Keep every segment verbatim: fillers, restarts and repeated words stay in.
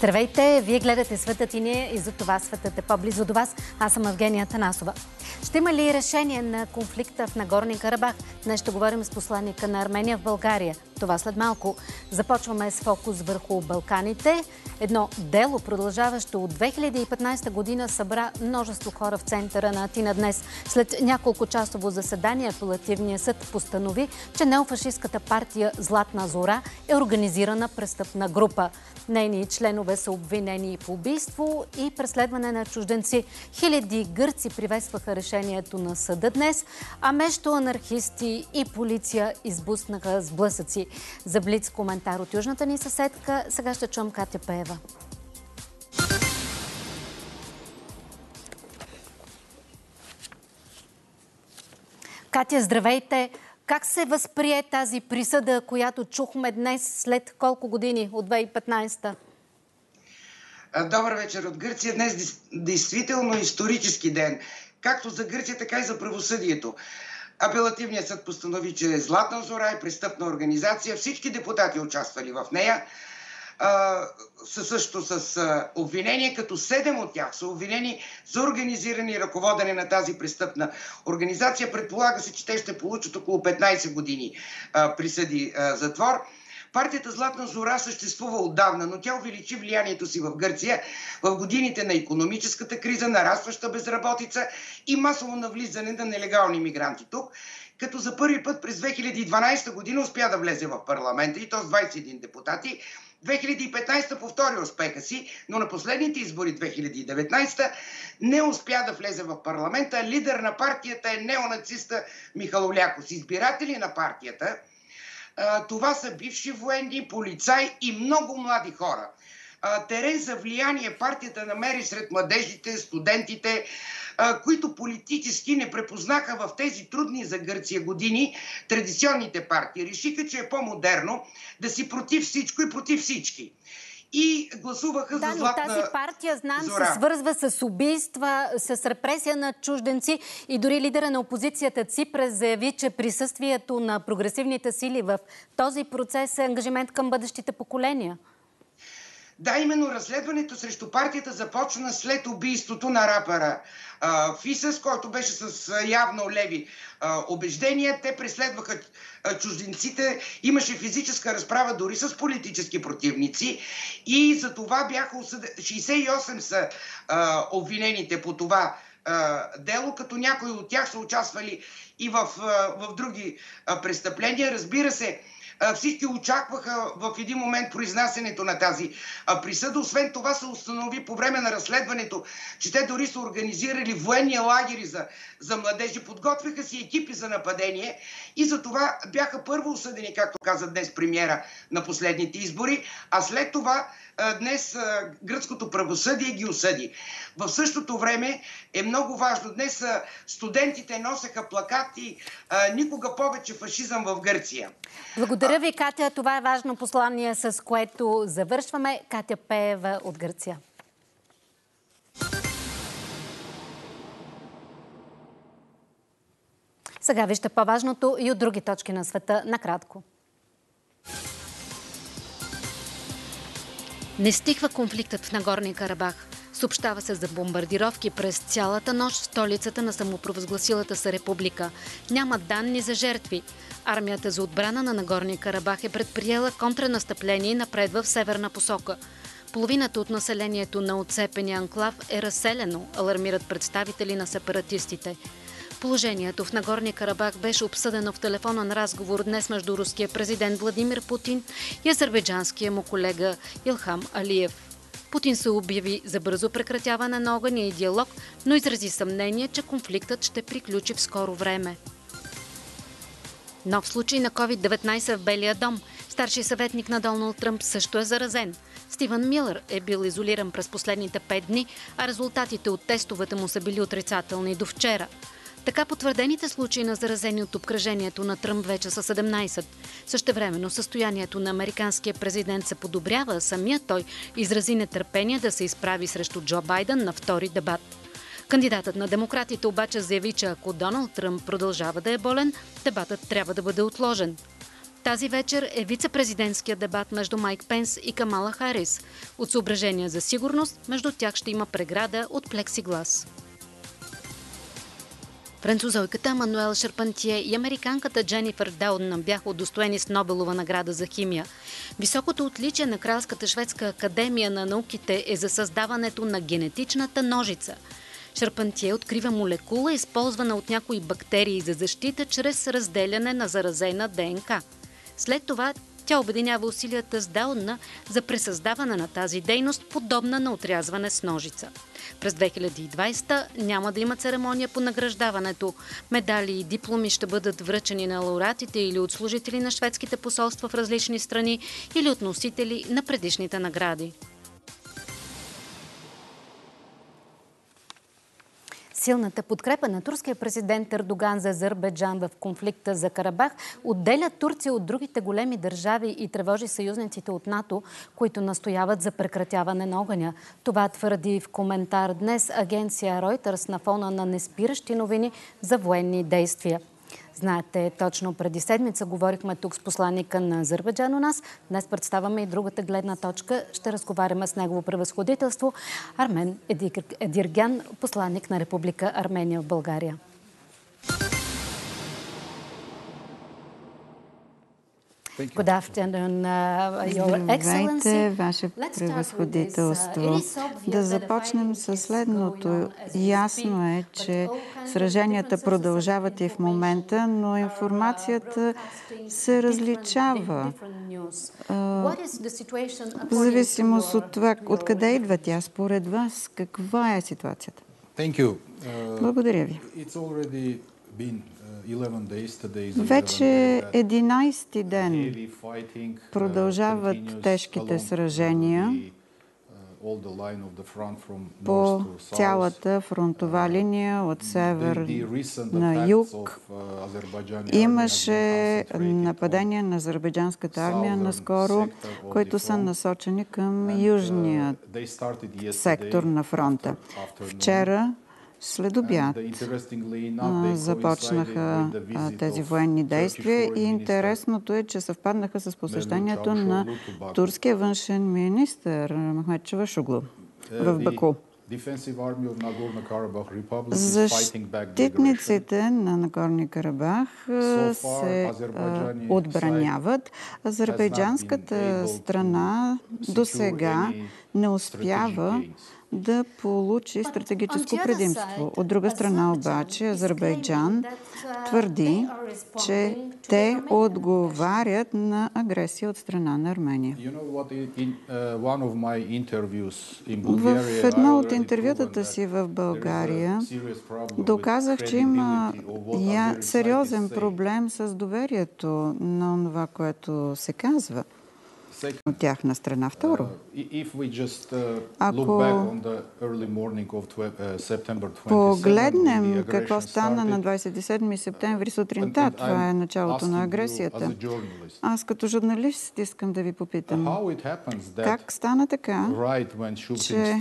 Здравейте! Вие гледате Светът и ние и за това светът е по-близо до вас. Аз съм Евгения Танасова. Ще има ли решение на конфликта в Нагорни Карабах? Днес ще говорим с посланника на Армения в България. Това след малко. Започваме с фокус върху Балканите. Едно дело, продължаващо от две хиляди и петнадесета година, събра множество хора в центъра на Атина днес. След няколко часово заседание апелативният съд постанови, че неофашистката партия Златна Зора е организирана престъпна група. Нейни членове са обвинени по убийство и преследване на чужденци. Хиляди гърци приветстваха решението на съда днес, а между анархисти и полиция избуснаха сблъсъци. За блиц коментар от южната ни съседка, сега ще чуем Катя Пеева. Катя, здравейте! Как се възприе тази присъда, която чухме днес след колко години от две хиляди и петнадесета? Добър вечер от Гърция. Днес действително исторически ден. Както за Гърция, така и за правосъдието. Апелативният съд постанови, че Златна Зора е престъпна организация. Всички депутати участвали в нея. Със също с а, обвинение, като седем от тях са обвинени за организиране и ръководене на тази престъпна организация. Предполага се, че те ще получат около петнадесет години а, присъди а, затвор. Партията Златна Зора съществува отдавна, но тя увеличи влиянието си в Гърция в годините на икономическата криза, нарастваща безработица и масово навлизане на нелегални мигранти тук, като за първи път през две хиляди и дванадесета година успя да влезе в парламента, и то с двадесет и един депутати. две хиляди и петнадесета повтори успеха си, но на последните избори две хиляди и деветнадесета не успя да влезе в парламента. Лидер на партията е неонациста Михалолякос. Избиратели на партията, това са бивши военни, полицаи и много млади хора. Терен за влияние партията намери сред младежите, студентите, които политически не препознаха в тези трудни за Гърция години традиционните партии. Решиха, че е по-модерно да си против всичко и против всички. И гласуваха да, за Златна Зора. Тази партия, знам, Зора. се свързва с убийства, с репресия на чужденци и дори лидера на опозицията Ципрас заяви, че присъствието на прогресивните сили в този процес е ангажимент към бъдещите поколения. Да, именно разследването срещу партията започна след убийството на рапъра а, Фисас, който беше с а, явно леви а, убеждения. Те преследваха а, чужденците, имаше физическа разправа дори с политически противници и за това бяха осъдени. шейсет и осем са а, обвинените по това а, дело, като някои от тях са участвали и в, а, в други а, престъпления. Разбира се, всички очакваха в един момент произнасянето на тази присъда. Освен това се установи по време на разследването, че те дори са организирали военни лагери за, за младежи, подготвяха си екипи за нападение и за това бяха първо осъдени, както каза днес премиера на последните избори, а след това днес гръцкото правосъдие ги осъди. В същото време е много важно. Днес студентите носеха плакати "Никога повече фашизъм в Гърция". Благодаря ви, Катя. Това е важно послание, с което завършваме. Катя Пеева от Гърция. Сега вижте по-важното и от други точки на света накратко. Не стихва конфликтът в Нагорни Карабах. Съобщава се за бомбардировки през цялата нощ в столицата на самопровъзгласилата се република. Няма данни за жертви. Армията за отбрана на Нагорни Карабах е предприела контранастъпление и напредва в северна посока. Половината от населението на отцепения анклав е разселено, алармират представители на сепаратистите. Положението в Нагорни Карабах беше обсъдено в телефонен разговор днес между руския президент Владимир Путин и азербайджанския му колега Илхам Алиев. Путин се обяви за бързо прекратяване на огъня и диалог, но изрази съмнение, че конфликтът ще приключи в скоро време. Нов случай на ковид деветнадесет в Белия дом. Старши съветник на Доналд Тръмп също е заразен. Стивън Милър е бил изолиран през последните пет дни, а резултатите от тестовете му са били отрицателни до вчера. Така потвърдените случаи на заразени от обкръжението на Тръмп вече са седемнадесет. Същевременно състоянието на американския президент се подобрява, а самият той изрази нетърпение да се изправи срещу Джо Байден на втори дебат. Кандидатът на демократите обаче заяви, че ако Доналд Тръмп продължава да е болен, дебатът трябва да бъде отложен. Тази вечер е вице-президентският дебат между Майк Пенс и Камала Харис. От съображения за сигурност, между тях ще има преграда от плексиглас. Французойката Мануел Шарпантие и американката Дженифър Даудън бяха удостоени с Нобелова награда за химия. Високото отличие на Кралската шведска академия на науките е за създаването на генетичната ножица. Шарпантие открива молекула, използвана от някои бактерии за защита чрез разделяне на заразена ДНК. След това тя обединява усилията с Даудън за пресъздаване на тази дейност, подобна на отрязване с ножица. През две хиляди и двадесета няма да има церемония по награждаването. Медали и дипломи ще бъдат връчени на лауреатите или от служители на шведските посолства в различни страни, или от носители на предишните награди. Силната подкрепа на турския президент Ердоган за Азербайджан в конфликта за Карабах отделя Турция от другите големи държави и тревожи съюзниците от НАТО, които настояват за прекратяване на огъня. Това твърди в коментар днес агенция Reuters на фона на неспиращи новини за военни действия. Знаете, точно преди седмица говорихме тук с посланника на Азербайджан у нас. Днес представяме и другата гледна точка. Ще разговаряме с негово превъзходителство Армен Едиргян, посланник на Република Армения в България. Good afternoon, uh, Your Excellency. Здравейте, Ваше превъзходителство. Да започнем с следното. Ясно е, че сраженията продължават и в момента, но информацията се различава. В зависимост от това, откъде идва тя, според вас, каква е ситуацията? Благодаря ви. Вече единадесети ден продължават тежките сражения по цялата фронтова линия от север на юг. Имаше нападения на азербайджанската армия наскоро, които са насочени към южния сектор на фронта. Вчера след обяд започнаха тези военни действия и интересното е, че съвпаднаха с посещението на турския външен министър Мехмет Чавушоглу в Баку. Защитниците на Нагорни Карабах се отбраняват. Азербайджанската страна досега не успява да получи стратегическо предимство. От друга страна обаче Азербайджан твърди, че те отговарят на агресия от страна на Армения. В едно от интервютата си в България доказах, че има сериозен проблем с доверието на това, което се казва от тяхна страна. Второ, ако погледнем какво стана на двадесет и седми септември сутринта, това е началото на агресията, аз като журналист искам да ви попитам, как стана така, че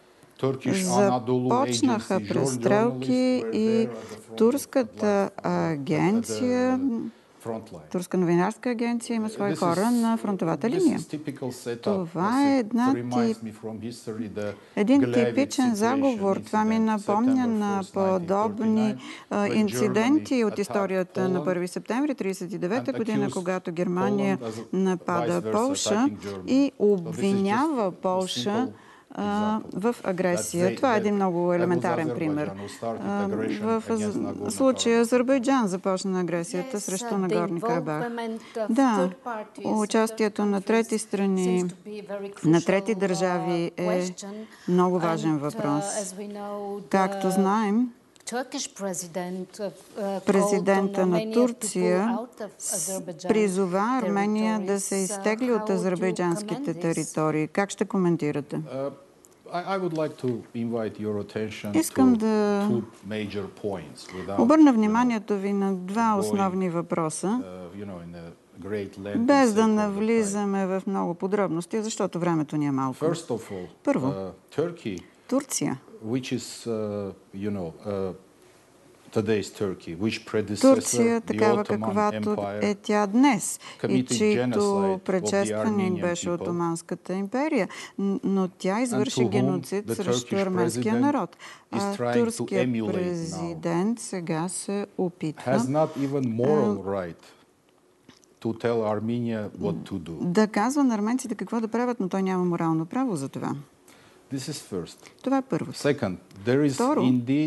започнаха престрелки и турската агенция, турска новинарска агенция има свои хора на фронтовата линия. Това е една тип... един типичен заговор. Това ми напомня на подобни а, инциденти от историята на първи септември тридесет и девета година, когато Германия напада Полша и обвинява Полша в агресия. Това е един много елементарен пример. В случая Азербайджан започна агресията срещу Нагорни Карабах. Да, участието на трети страни, на трети държави е много важен въпрос. Както знаем, президента на Турция призова Армения да се изтегли от азербайджанските територии. Как ще коментирате? Искам да обърна вниманието ви на два основни въпроса, без да навлизаме в много подробности, защото времето ни е малко. Първо, Турция, Турция, такава каквато е тя днес и чийто предшественик беше Отоманската империя, но тя извърши геноцид срещу арменския народ. А турският президент сега се опитва да казва на арменците какво да правят, но той няма морално право за това. Това е първо. Второ,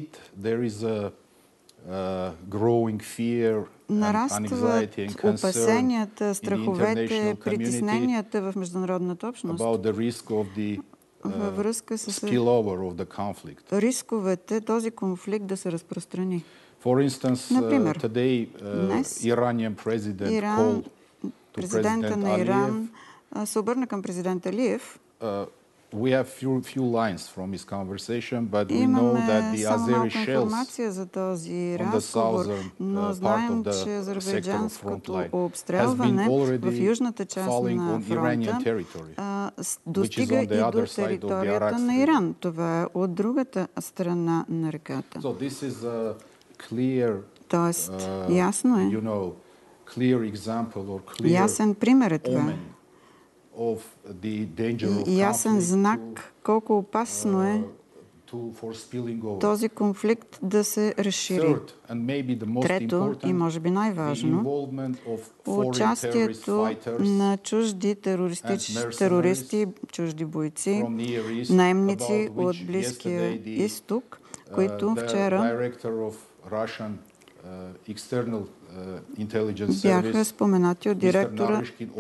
нарастват опасенията, страховете, притесненията в международната общност във връзка с рисковете този конфликт да се разпространи. Например, днес Иран, президента на Иран се обърна към президента Алиев. Имаме само малко информация за този разговор, но знаем, че азербайджанското обстрелване в южната част на фронта достига и до територията на Иран. Това е от другата страна на реката. Тоест, ясно е. Ясен пример е това. И ясен знак колко опасно е този конфликт да се разшири. Трето, и може би най-важно, участието на чужди терористи, чужди бойци, наемници от Близкия изток, които вчера бяха споменати от директора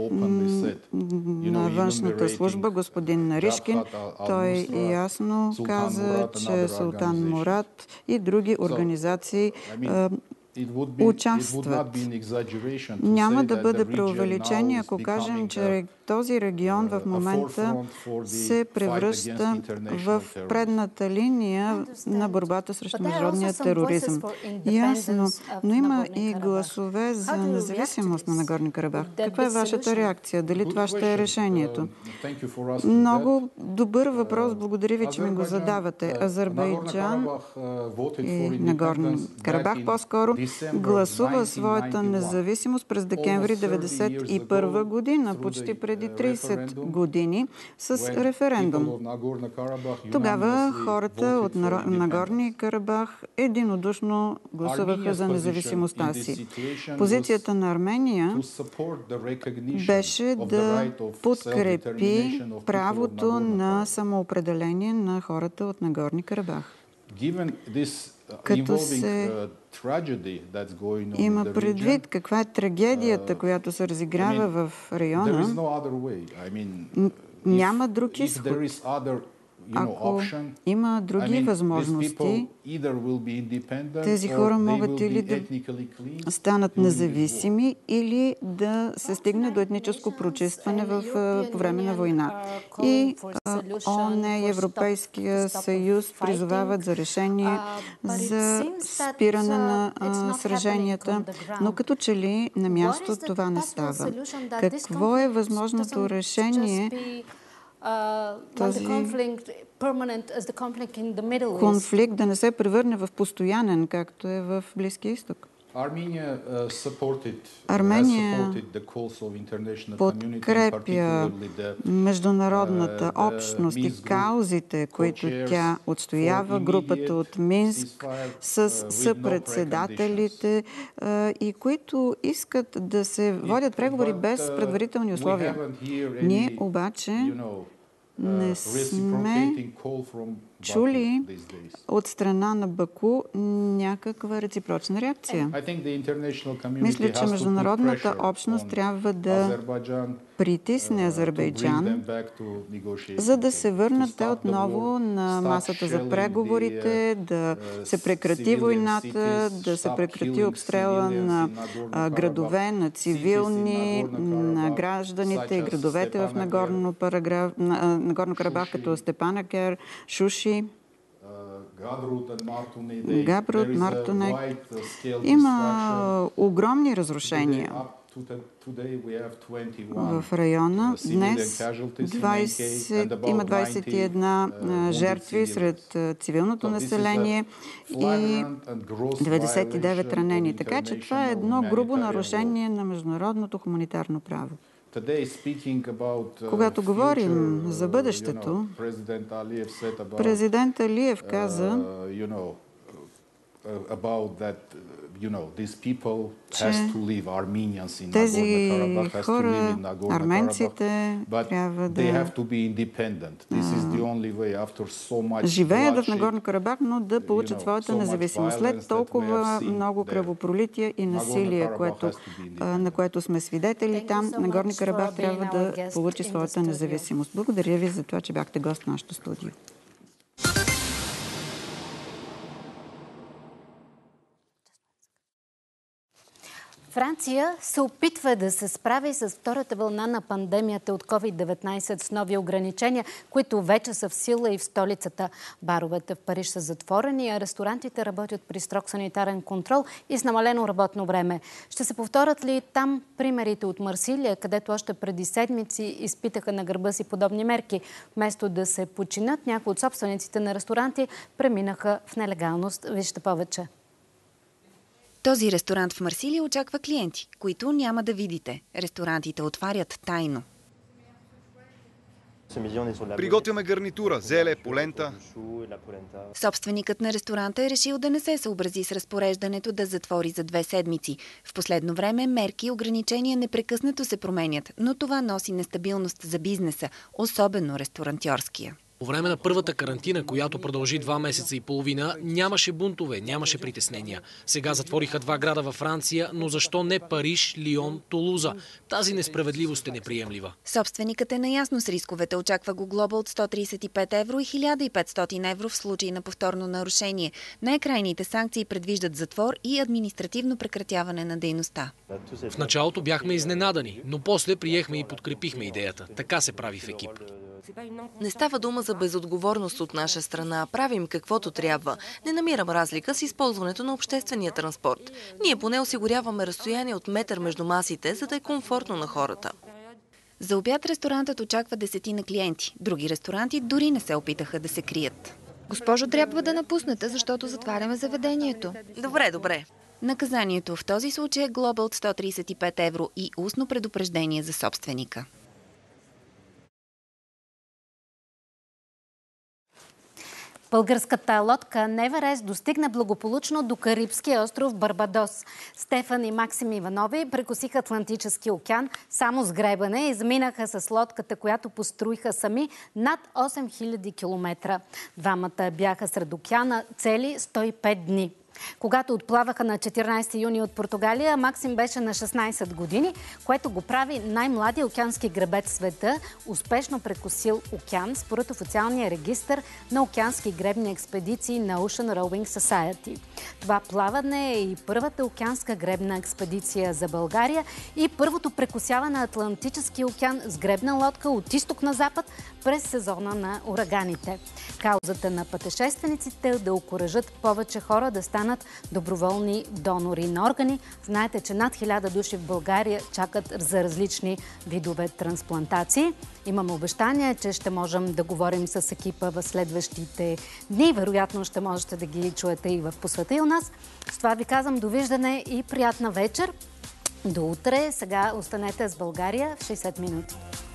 на външната служба, господин Наришкин. Той ясно каза, че Султан Мурад и други организации участват. Няма да бъде преувеличение, ако кажем, че този регион в момента се превръща в предната линия на борбата срещу международния тероризъм. Ясно, но има и гласове за независимост на Нагорни Карабах. Каква е вашата реакция? Дали това ще е решението? Много добър въпрос. Благодаря ви, че ми го задавате. Азербайджан и Нагорни Карабах по-скоро гласува своята независимост през декември деветдесет и първа година, почти преди тридесет години, с референдум. Тогава хората от Нагорни Карабах единодушно гласуваха за независимостта си. Позицията на Армения беше да подкрепи правото на самоопределение на хората от Нагорни Карабах. Като се има предвид каква е трагедията, която се разиграва в района, няма друг изход. Ако има други възможности, тези хора могат или да станат независими, или да се стигне до етническо прочистване в, по време на война. И ООН и Европейския съюз призовават за решение за спиране на а, сраженията, но като че ли на място това не става. Какво е възможното решение? Този конфликт да не се превърне в постоянен, както е в Близкия изток. Армения подкрепя международната общност и каузите, които тя отстоява, групата от Минск с съпредседателите и които искат да се водят преговори без предварителни условия. Ние обаче не сме чули от страна на Баку някаква реципрочна реакция. Мисля, че международната общност трябва да притисне Азербайджан, за да се върнат те отново на масата за преговорите, да се прекрати войната, да се прекрати обстрела на градове, на цивилни, на гражданите и градовете в Нагорно Карабах, като Степанакер, Шуши, Габрут, Мартунек. Има огромни разрушения. в района. Днес двайсет, има двайсет и една жертви сред цивилното население и деветдесет и девет ранени. Така че това е едно грубо нарушение на международното хуманитарно право. Когато говорим за бъдещето, президент Алиев каза, че тези хора, арменците, трябва да живеят в Нагорни Карабах, но да получат своята независимост. След толкова много кръвопролитие и насилие, което, на което сме свидетели, там Нагорни Карабах трябва да получи своята независимост. Благодаря ви за това, че бяхте гост в нашото студио. Франция се опитва да се справи с втората вълна на пандемията от ковид деветнайсет с нови ограничения, които вече са в сила и в столицата. Баровете в Париж са затворени, а ресторантите работят при строг санитарен контрол и с намалено работно време. Ще се повторят ли там примерите от Марсилия, където още преди седмици изпитаха на гърба си подобни мерки? Вместо да се починат, някои от собствениците на ресторанти преминаха в нелегалност. Вижте повече. Този ресторант в Марсилия очаква клиенти, които няма да видите. Ресторантите отварят тайно. Приготвяме гарнитура, зеле, полента. Собственикът на ресторанта е решил да не се съобрази с разпореждането да затвори за две седмици. В последно време мерки и ограничения непрекъснато се променят, но това носи нестабилност за бизнеса, особено ресторантьорския. По време на първата карантина, която продължи два месеца и половина, нямаше бунтове, нямаше притеснения. Сега затвориха два града във Франция, но защо не Париж, Лион, Тулуза? Тази несправедливост е неприемлива. Собственикът е наясно с рисковете. Очаква го глоба от сто трийсет и пет евро и хиляда и петстотин евро в случай на повторно нарушение. Най-крайните санкции предвиждат затвор и административно прекратяване на дейността. В началото бяхме изненадани, но после приехме и подкрепихме идеята. Така се прави в екип. Не става дума за безотговорност от наша страна. Правим каквото трябва. Не намирам разлика с използването на обществения транспорт. Ние поне осигуряваме разстояние от метър между масите, за да е комфортно на хората. За обяд ресторантът очаква десетина клиенти. Други ресторанти дори не се опитаха да се крият. Госпожо, трябва да напуснете, защото затваряме заведението. Добре, добре. Наказанието в този случай е глоба от сто трийсет и пет евро и устно предупреждение за собственика. Българската лодка Неверест достигна благополучно до Карибския остров Барбадос. Стефан и Максим Иванови прекосиха Атлантическия океан само с гребане и заминаха с лодката, която построиха сами, над осем хиляди километра. Двамата бяха сред океана цели сто и пет дни. Когато отплаваха на четиринайсети юни от Португалия, Максим беше на шестнайсет години, което го прави най-младия океански гребец в света, успешно прекосил океан според официалния регистър на океански гребни експедиции на Ocean Rowing Society. Това плаване е и първата океанска гребна експедиция за България и първото прекосяване на Атлантическия океан с гребна лодка от изток на запад през сезона на ураганите. Каузата на пътешествениците е да окуражат повече хора да станат доброволни донори на органи. Знаете, че над хиляда души в България чакат за различни видове трансплантации. Имаме обещание, че ще можем да говорим с екипа в следващите дни. Вероятно ще можете да ги чуете и в По света и у нас. С това ви казвам довиждане и приятна вечер. До утре. Сега останете с България в шейсет минути.